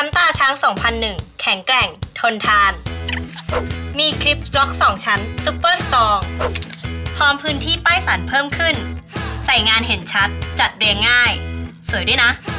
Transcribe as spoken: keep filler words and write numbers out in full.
มป์ตาช้าง สองพันหนึ่ง แข็งแกร่งทนทานมีคลิปบล็อกสองชั้นซุปเปอร์สตรองพร้อมพื้นที่ป้ายสันเพิ่มขึ้นใส่งานเห็นชัดจัดเรียงง่ายสวยด้วยนะ